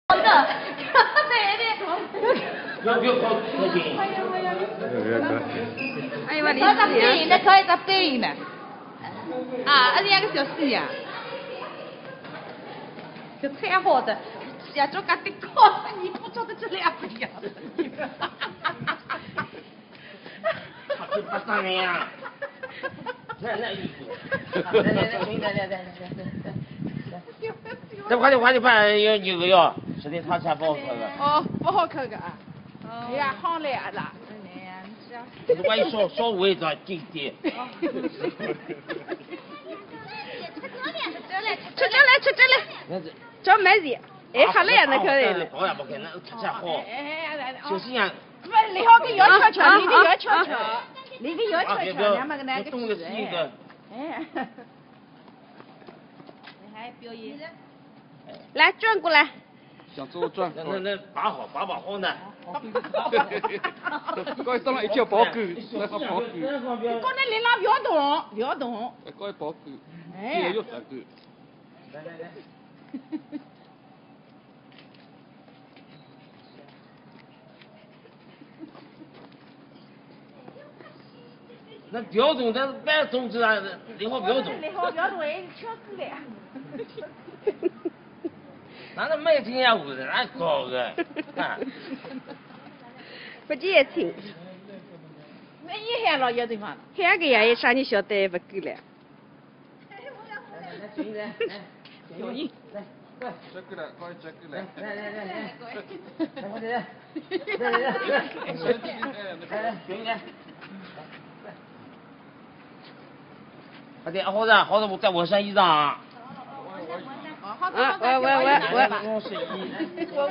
要不要靠近？ 哎呀妈，你可以电影的，可以搭电影的。啊，那两个小戏呀。就太好的，假装干的高，你不觉得这两不一样？ 他是八三年呀。来衣服。来。这快点，有几个哟？实在他才不好看的。 哦，不好看的啊。哎呀，好来啊啦。 如果你稍微再近点。 吃这来，找买的，哎，好来那可以。 保养不开，那才好。就是呀。 不，你好个摇悄悄，你个摇悄悄，你个摇悄悄，两么个那个动的是一个。 哎。你还表演？ 来转过来。 想做转。 那把好呢。 该上来一叫保狗，那个保狗。 刚才你那不要动。 该保狗， 哎。 又转狗。 来。那标准，但是别总之啊，你好标准。 你好标准，哎，巧死了。 那没听下屋的，那高个。 不接听。 那一下老有地方。 下个呀，啥你晓得不够了。 来，小姨，来。 这个来，快这个来。 来，快点。来，快点，好的，我再换身衣裳。 我。 我是衣。